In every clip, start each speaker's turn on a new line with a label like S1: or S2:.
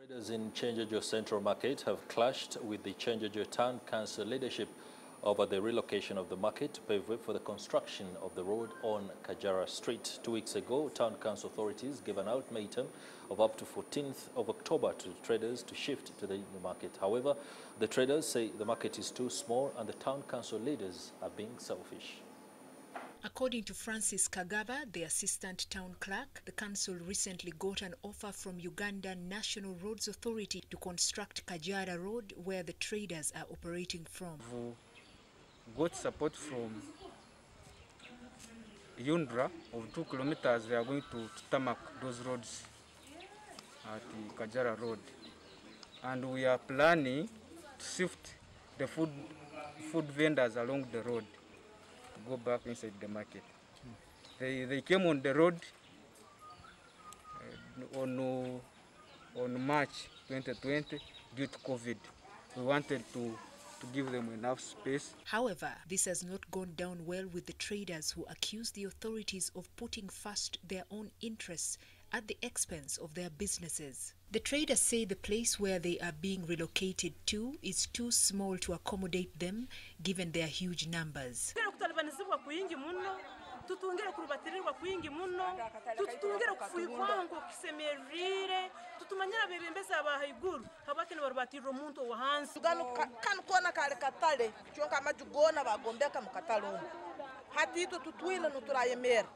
S1: Traders in Chenjejo Central Market have clashed with the Chenjejo Town Council leadership over the relocation of the market to pave way for the construction of the road on Kajara Street. 2 weeks ago, Town Council authorities gave an ultimatum of up to 14th of October to traders to shift to the new market. However, the traders say the market is too small and the Town Council leaders are being selfish.
S2: According to Francis Kagaba, the assistant town clerk, the council recently got an offer from Uganda National Roads Authority to construct Kajara Road, where the traders are operating from.
S3: We got support from UNDRA of 2 kilometers. They are going to tarmac those roads at the Kajara Road. And we are planning to shift the food vendors along the road to go back inside the market. They came on the road on March 2020 due to COVID. We wanted to give them enough space.
S2: However, this has not gone down well with the traders, who accuse the authorities of putting first their own interests at the expense of their businesses. The traders say the place where they are being relocated to is too small to accommodate them, given their huge numbers.
S4: Tutungere kurubatirirwa kwingi muno tutungere kufuikwango kisemerire tutumanyira bebembeza abahiguru habakene barubatiriro muntu wa hansi
S5: gano kan kona kale katale chonka majugona bagombeka mukatalo hati tutwina nuturayemera.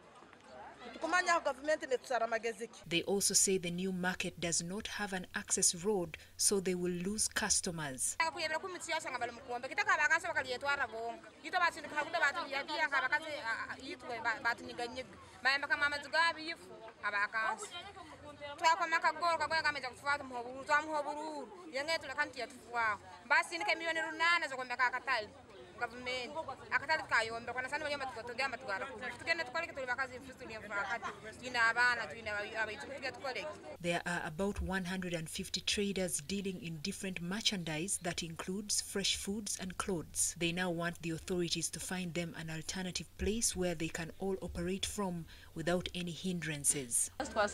S2: They also say the new market does not have an access road, so they will lose customers. There are about 150 traders dealing in different merchandise that includes fresh foods and clothes. They now want the authorities to find them an alternative place where they can all operate from without any hindrances.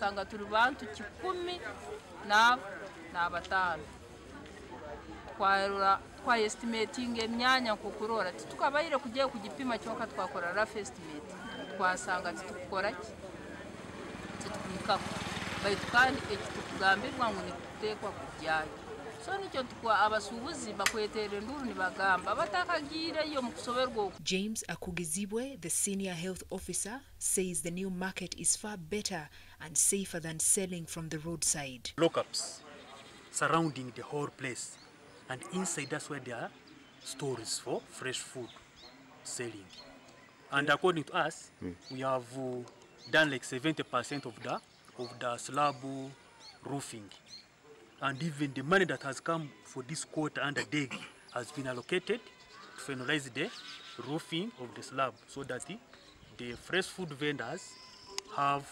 S6: Kwa estimating emyanya kukurora tukabayire kugiye kugipima cyoka twakora rough estimate twasanga tukora tutukika bayitukandi ekitugambirwa ngo nikutekwa kujyayo so nicyo tukwa abasubuzi bakwetere nduru nibagamba batakagire yo mukusoberwa.
S2: James Akugizibwe, the senior health officer, says the new market is far better and safer than selling from the roadside.
S7: Lockups surrounding the whole place. And inside, that's where there are stores for fresh food selling. And according to us, we have done like 70% of the slab roofing. And even the money that has come for this quarter and the dig has been allocated to finalize the roofing of the slab, so that the fresh food vendors have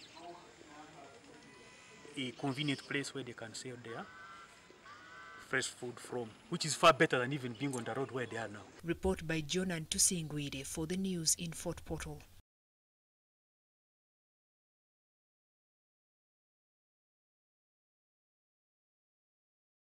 S7: a convenient place where they can sell their fresh food from, which is far better than even being on the road where they are now.
S2: Report by Jonan Tusingwide for the news in Fort Portal.